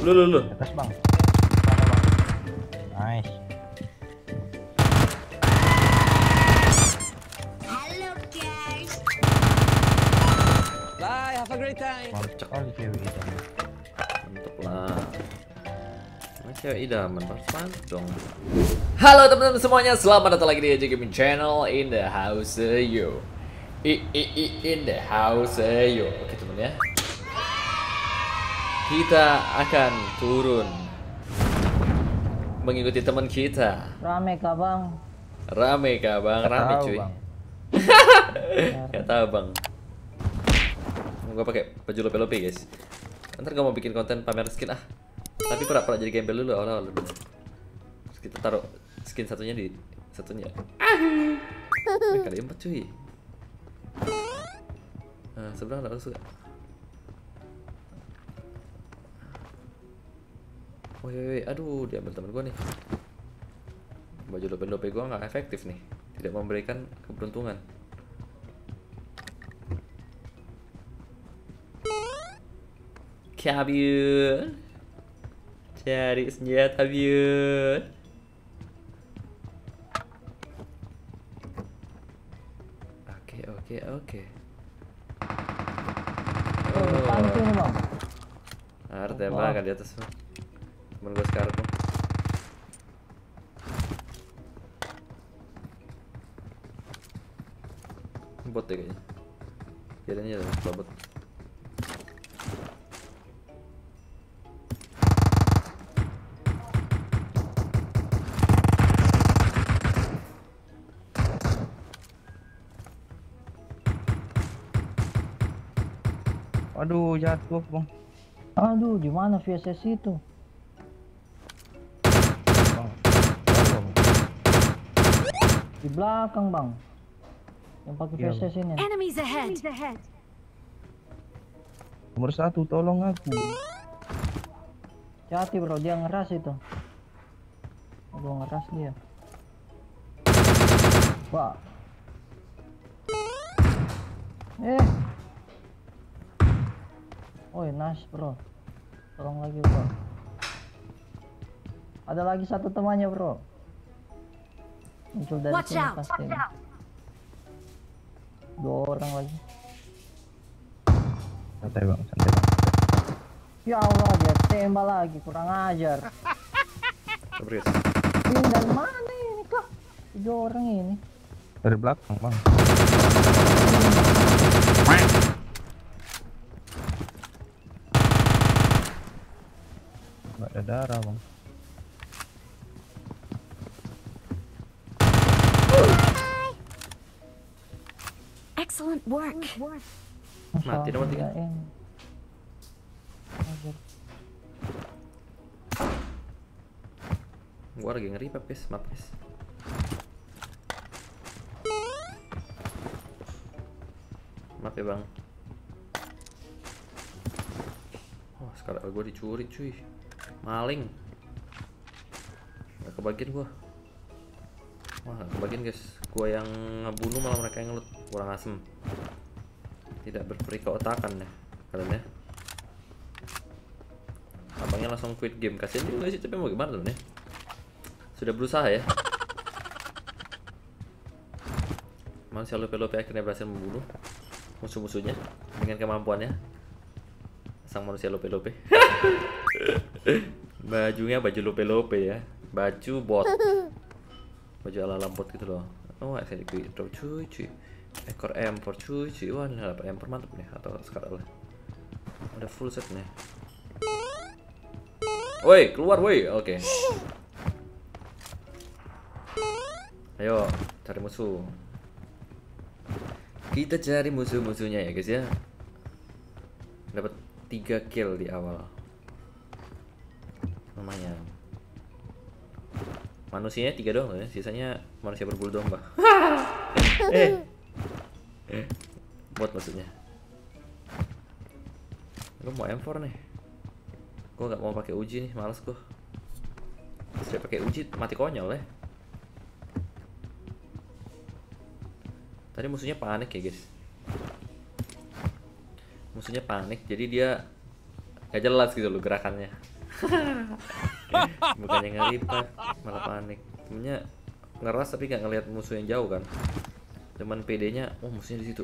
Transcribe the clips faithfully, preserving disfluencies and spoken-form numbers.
Lu lu lu. Atas bang. Sana bang. Nice. Hello guys. Bye, have a great time. Mantap kali cewek itu. Mantap lah. Nah, cewek idaman pas dong. Halo teman-teman semuanya, selamat datang lagi di A J Gaming Channel in the house yo. I, I, I, in the house yo. Oke teman ya. Kita akan turun mengikuti teman kita. Rame kah bang? Rame kah bang? Rame Tahu, cuy. Bang. Gak tahu bang. Gue pakai baju lope-lope guys. Ntar gue mau bikin konten pamer skin ah. Tapi pura-pura jadi gembel dulu awal-awal. Terus kita taruh skin satunya di satunya. Eh, kali empat cuy. Nah, seberang ada suka. Woi, woi, aduh, diambil temen gue nih. Baju lope-lope gue nggak efektif nih, tidak memberikan keberuntungan. Kabur, cari senjata biar. Oke, oke, oke. Oh, depan sini bang. Ada tembak kan di atas bang. Temen gue sekarang tuh. Bot deh kayaknya. Jadinya ya, bot. Aduh, jatuh bang. Aduh, di mana V S S itu? Bang. Jauh, bang. Di belakang bang. Yang pakai Iya, V S S ini. Enemies ahead. Nomor satu, tolong aku. Hati bro, dia ngeras itu. Aduh, ngeras dia. Wah. Eh. Oh, nice bro. Tolong lagi bro. Ada lagi satu temannya bro. Muncul dari Watch sini out. pasti. Dua orang lagi. Santai bang, santai bang. Ya Allah, dia tembak lagi, kurang ajar. Sabar guys. Ini dari mana ini kok? Tiga orang ini. Dari belakang bang. Nggak ada darah bang. Excellent work. Mati nomor tiga. Masalah ini. Ajar. Gua lagi ngeri pep guys, maaf guys. Maaf ya bang. Oh sekarang gua dicuri cuy. Maling. Gak kebagian gua. Wah gak kebagian guys. Gua yang ngebunuh malah mereka yang ngelut. Kurang asem. Tidak berperi keotakan ya kalian ya. Abangnya langsung quit game. Kasian juga sih, tapi mau gimana temen ya. Sudah berusaha ya. Manusia lope-lope akhirnya berhasil membunuh musuh-musuhnya dengan kemampuannya. Sang manusia lope-lope. Bajunya baju lope-lope ya. Baju bot. Baju ala-ala bot gitu loh. Oh, saya dikit cuy cuy. Ekor M empat cuy cuy. Wah, ini dapat M empat mantap nih atau sekarang lah. Udah full set nih. Woi, keluar woi. Oke. Ayo, cari musuh. Kita cari musuh-musuhnya ya guys ya. Dapat tiga kill di awal. Lumayan. Manusianya tiga doang loh ya, sisanya manusia berbulu domba. eh. eh. Bot maksudnya. Gue mau M empat nih. Gue nggak mau pakai uji nih, males gue. Saya pakai uji mati konyol ya. Tadi musuhnya panik ya guys. Musuhnya panik, jadi dia Gak jelas gitu loh gerakannya. Bukannya ngeripat, malah panik. Temennya ngeras tapi gak ngelihat musuh yang jauh kan. Cuman P D-nya, oh musuhnya di situ.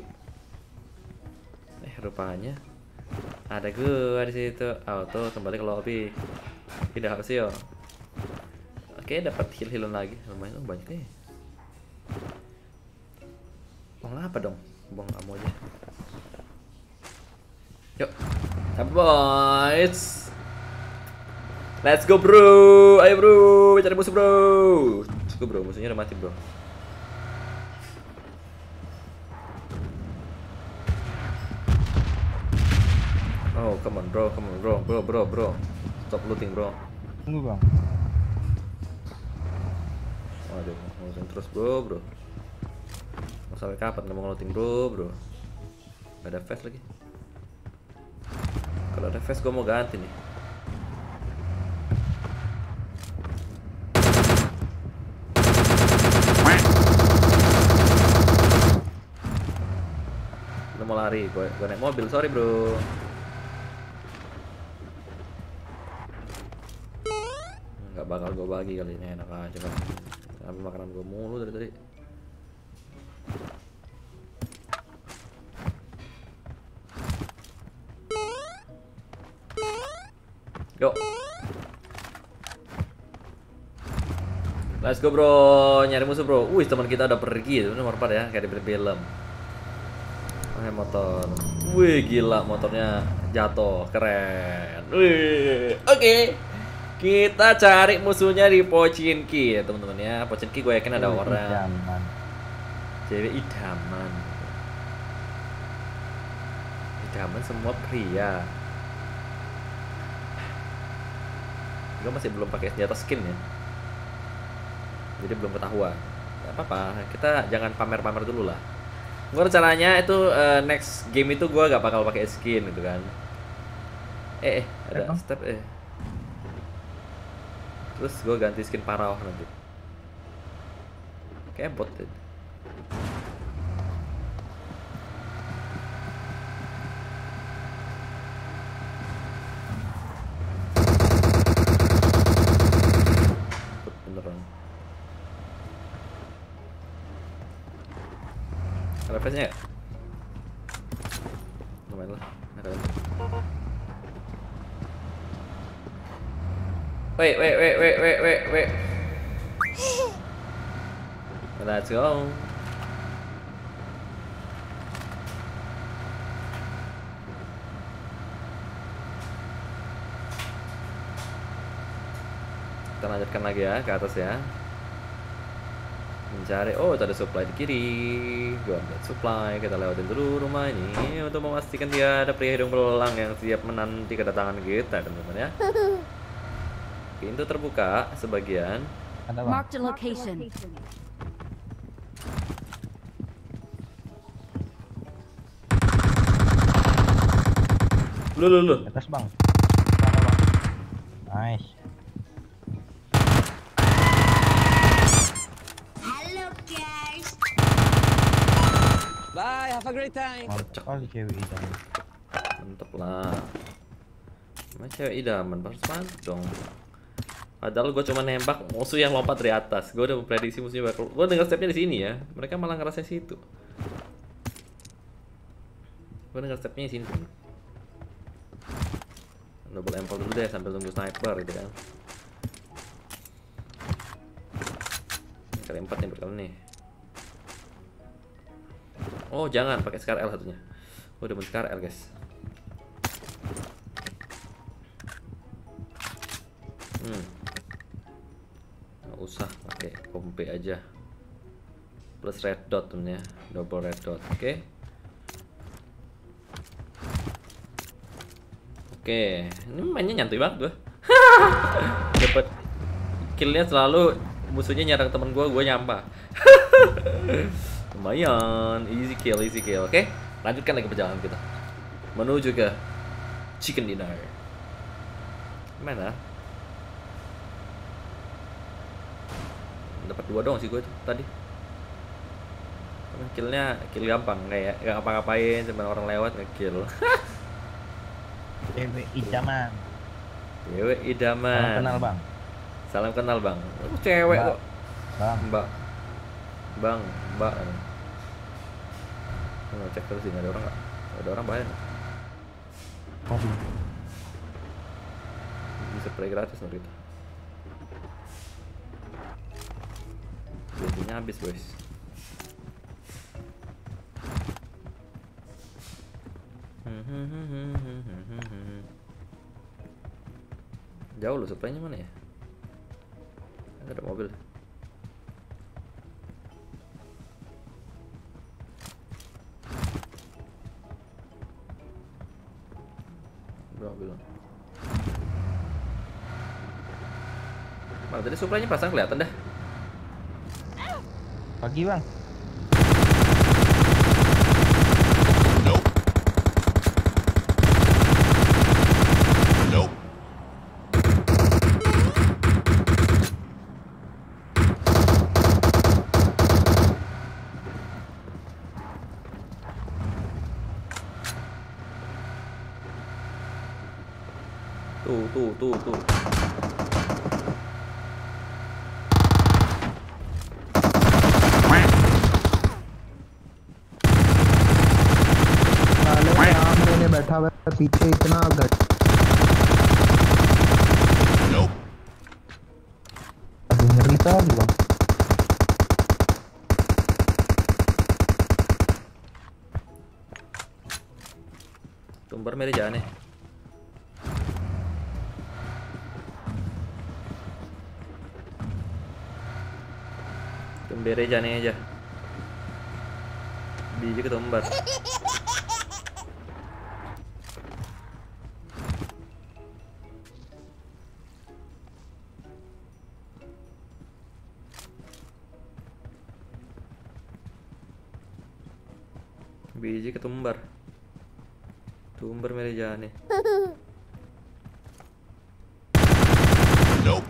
Eh rupanya ada gua di situ. Auto kembali ke lobby. Tidak harus yo. Oke dapat heal-healan lagi, lumayan oh, banyak nih. Buang apa dong? Buang ammo aja. Yuk, apa boys? Let's go bro, ayo bro, cari musuh bro. Let's go bro, musuhnya udah mati bro. Oh come on bro, come on bro, bro bro bro, stop looting bro. Tunggu bang. Waduh, mau looting terus bro bro. Mau sampai kapan nggak mau looting bro bro? Gak ada fast lagi. Kalau ada fast gue mau ganti nih. Udah mau lari, gue gue naik mobil, sorry bro. Nggak bakal gue bagi kali ini, enak aja kan. Ambil makanan gue mulu dari tadi. Yuk. Let's go bro, nyari musuh bro. Wih teman kita udah pergi, itu nomor empat ya, kayak di film. Pakai motor. Wih gila motornya jatuh, keren. Wih, oke. Okay. Kita cari musuhnya di Pochinki ya teman-teman ya. Pochinki gue yakin ada Cewek orang. idaman. Cewek idaman. Idaman semua pria. Gue masih belum pakai senjata skin ya. Jadi belum ketahuan. Gak apa-apa, kita jangan pamer-pamer dulu lah. Gue rencananya itu uh, next game itu gue gak bakal pakai skin gitu kan. Eh, eh ada Emang? step eh. Terus gue ganti skin parah nanti. Kayak bot deh. Bot beneran. Ada face-nya gak? Lumayan lah. Ada. Wait, wait, wait, wait, wait, wait, wait. Let's go. Kita lanjutkan lagi ya ke atas ya. Mencari, oh ada supply di kiri. Gua ambil supply, kita lewatin dulu rumah ini untuk memastikan dia ada pria hidung belang yang siap menanti kedatangan kita teman-teman ya. Pintu terbuka sebagian. Ada bang. Marked a location. Lu lu lu. Di atas bang. Ada bang. Nice. Hello guys. Bye, have a great time. Mantap kali cewek idaman. Mantep lah. Emang cewek idaman, harus mantep dong. Padahal gue cuma nembak musuh yang lompat dari atas. Gue udah memprediksi musuhnya bakal. Gue dengar stepnya di sini ya. Mereka malah ngerasa situ. Gue dengar stepnya di sini. Double empal dulu deh sambil tunggu sniper gitu kan. Ini kali empat nih berkali nih. Oh jangan pakai Scar L satunya. Oh udah Scar L guys. Hmm. Nggak usah pakai kompe aja. Plus red dot temennya, double red dot. Oke. Okay. Oke, okay. Ini mainnya nyantai banget gue. Dapat killnya selalu musuhnya nyerang temen gue, gue nyampah. Lumayan, easy kill, easy kill. Oke, okay? Lanjutkan lagi perjalanan kita menuju ke chicken dinner. Mana? Dapat dua dong sih gue tuh tadi. Killnya kill gampang kayak gak ngapa-ngapain, cuma orang lewat nge-kill. Cewek idaman. Cewek idaman. Salam kenal bang. Salam kenal bang. Oh, cewek Mbak. kok. Bang. Mbak. Bang, mbak. Mau cek terus ini ada orang nggak? Ada orang bayar. Kopi. Bisa play gratis nanti kita. Bensinnya habis guys. Jauh loh, supply-nya mana ya? Ada mobil. Ada mobil. Mana tadi supply-nya pasang kelihatan dah. Pagi bang. Tuh, tuh, tuh, tuh. सामने ने बैठा हुआ है पीछे इतना गट अभी ngeri kali bang. Tumbar मेरे जाने. Tumbere जाने aja. Biji ketumbar. Biji ketumbar. Tumbar मेरे जाने. Nope.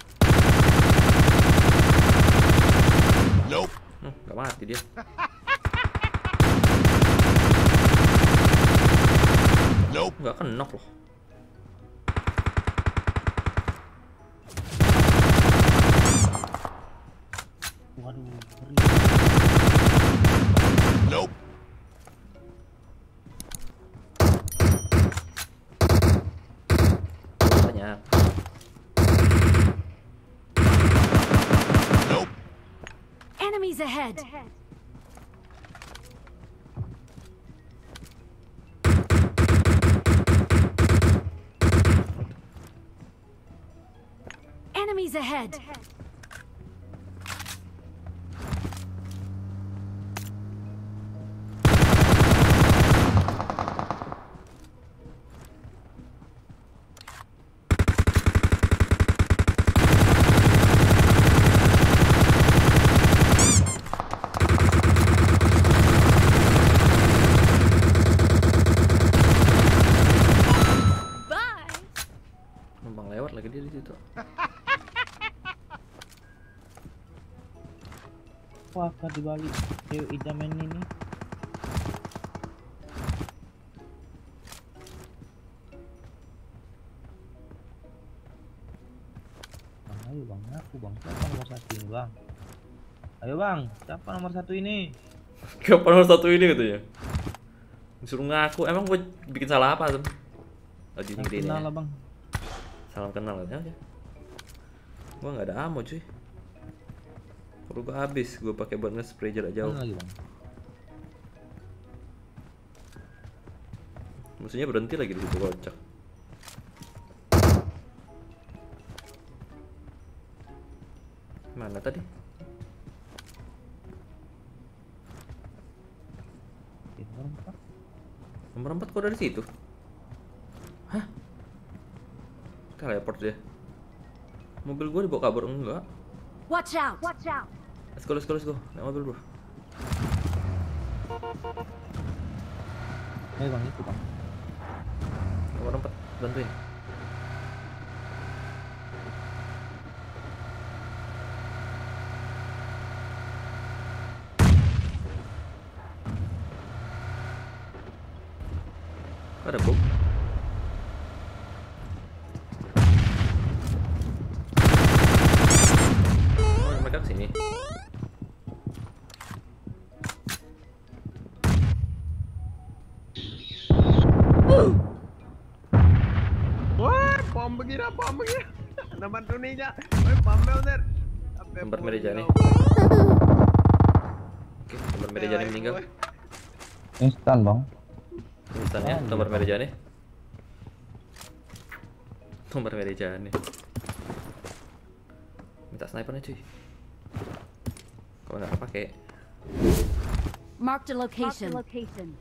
Nope. Hmm, gak mati dia. Nope. Gak kenok loh. Waduh. Ngeri. Nope. Banyak. Nope. Enemies ahead. Enemies ahead. Bye. Numpang lewat lagi dia di situ. Wah, di balik cewek idaman ini. Bang, ayo bang, aku bang, siapa nomor satu ini bang? Ayo bang, siapa nomor satu ini? Kapan nomor satu ini katanya? Disuruh ngaku, emang gue bikin salah apa Sam? Lagi Yang gedein kenal ya. lah bang. Salam kenal katanya aja. Gua nggak ada ammo cuy. Perlu gua habis, gua pakai buat nge-spray jarak jauh. Mana lagi bang? Musuhnya berhenti lagi di situ kocak. Mana tadi? Oke, nomor empat. Nomor empat kok dari situ? Hah? Teleport dia. Mobil gua dibawa kabur enggak? Watch out. Watch out. Let's go, let's go, let's go. Naik mobil bro. Ayo bang, itu bang. Nomor empat, bantuin. Kok ada bom? mereka kesini. Wah, bom begini, bom begini. Nomor dunia. Woi, bom bener. Nomor meja nih. Oke, nomor meja nih meninggal. Instan bang. Instan ya, nomor meja nih. Nomor meja nih. Minta snipernya cuy. Kalau nggak kepake. Mark the location. Mark the location.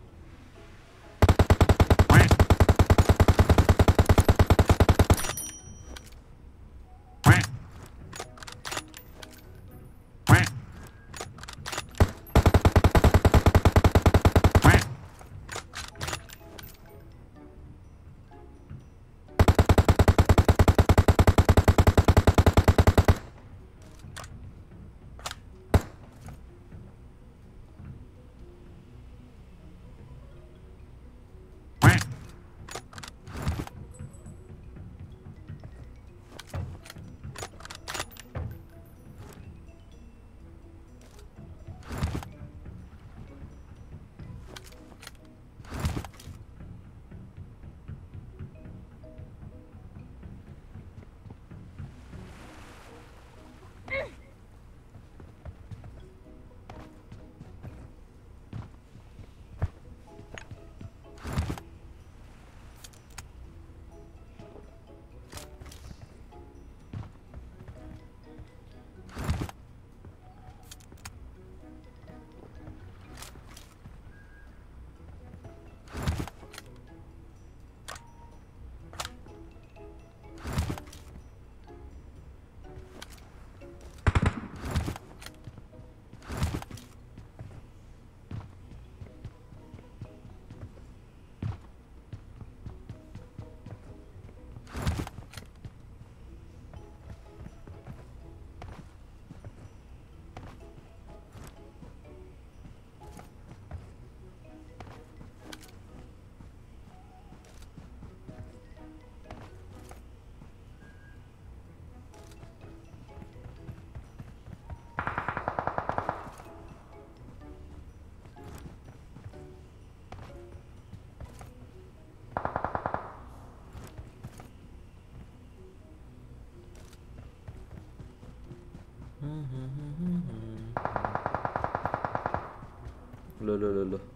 Loh, loh, loh, loh.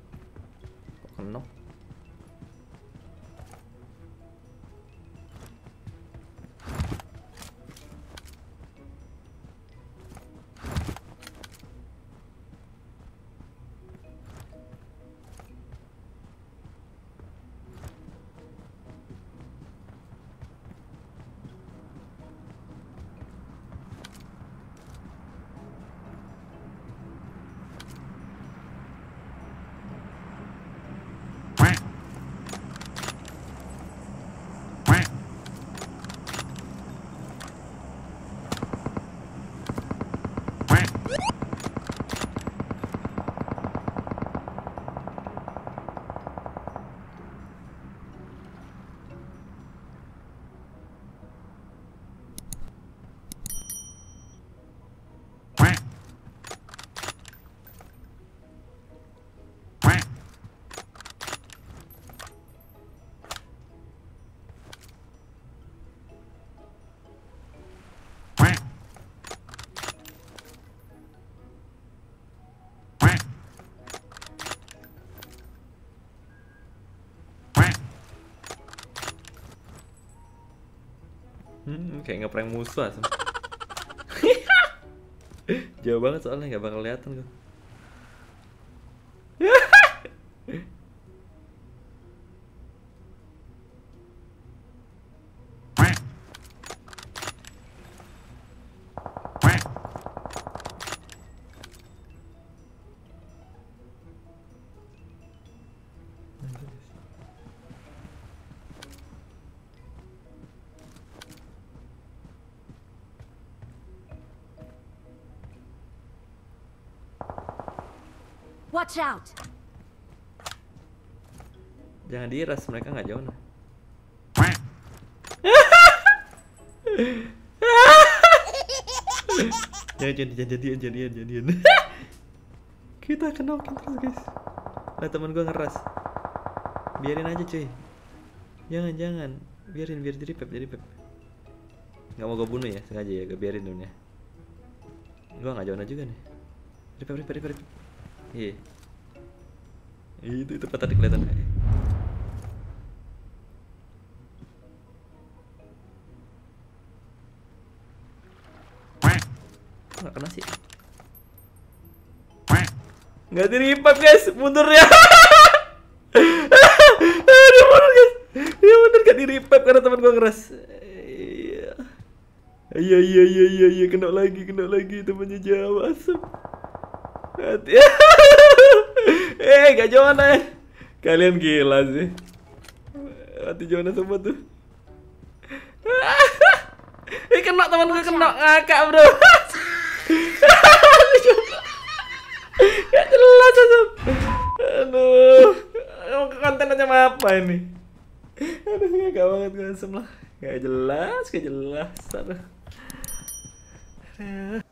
Kok kenok? Hmm, kayak ngeprank musuh asem. Jauh banget soalnya nggak bakal kelihatan gue. Watch out! Jangan diras, mereka nggak jauh nah. Jangan jadi jadian jadian jadian. Kita kenokin terus guys. Lah teman gua ngeras. Biarin aja cuy. Jangan jangan. Biarin biar jadi pep jadi pep. Nggak mau gua bunuh ya sengaja ya, gua biarin dulu ya. Gua nggak jauh juga nih. Ripep ripep ripep ripep. Iya. Itu itu tadi kelihatan. Nggak kena sih. Nggak di revive guys, mundur ya. Dia mundur guys. Dia mundur gak di revive karena teman gua ngeras. Iya. Iya iya iya iya iya kena lagi kena lagi temannya jauh asap. Hati. Eh gak Jonas. Kalian gila sih. Hati Jonas semua tuh. Eh kena teman gua kena ngakak bro. Gak jelas asap. Aduh. Konten macam apa ini? Aduh ngakak banget gue asem lah. Gak jelas, gak jelas. Aduh.